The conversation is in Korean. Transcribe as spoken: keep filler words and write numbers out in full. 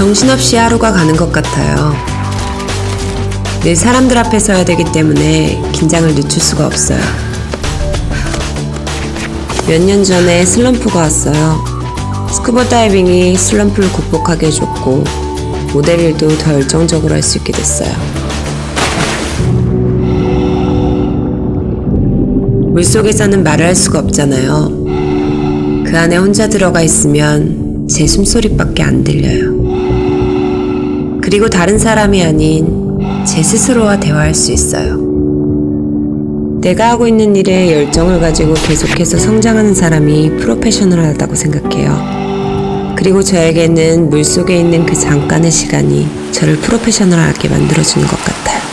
정신없이 하루가 가는 것 같아요. 늘 사람들 앞에 서야 되기 때문에 긴장을 늦출 수가 없어요. 몇 년 전에 슬럼프가 왔어요. 스쿠버 다이빙이 슬럼프를 극복하게 해줬고 모델 일도 더 열정적으로 할 수 있게 됐어요. 물속에서는 말을 할 수가 없잖아요. 그 안에 혼자 들어가 있으면 제 숨소리밖에 안 들려요. 그리고 다른 사람이 아닌 제 스스로와 대화할 수 있어요. 내가 하고 있는 일에 열정을 가지고 계속해서 성장하는 사람이 프로페셔널하다고 생각해요. 그리고 저에게는 물속에 있는 그 잠깐의 시간이 저를 프로페셔널하게 만들어주는 것 같아요.